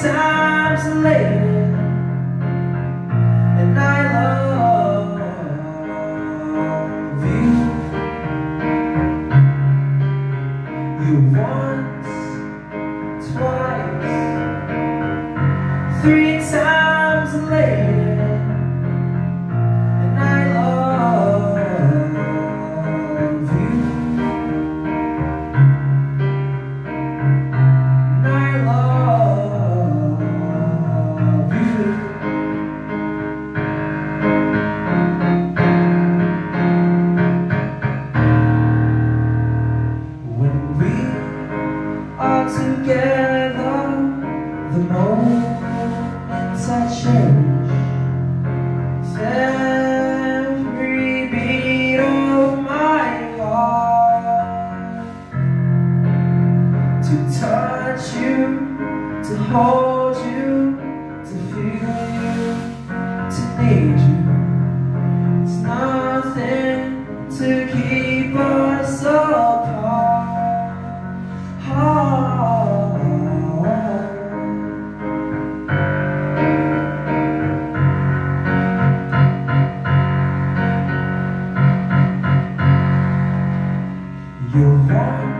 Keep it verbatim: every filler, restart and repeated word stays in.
times later, and I love you. You once, twice, three times later, and I love you. And I love you. When we are together, the moments I cherish, every beat of my heart. To touch you, to hold you, to feel you, to need you. It's nothing to keep us apart. You want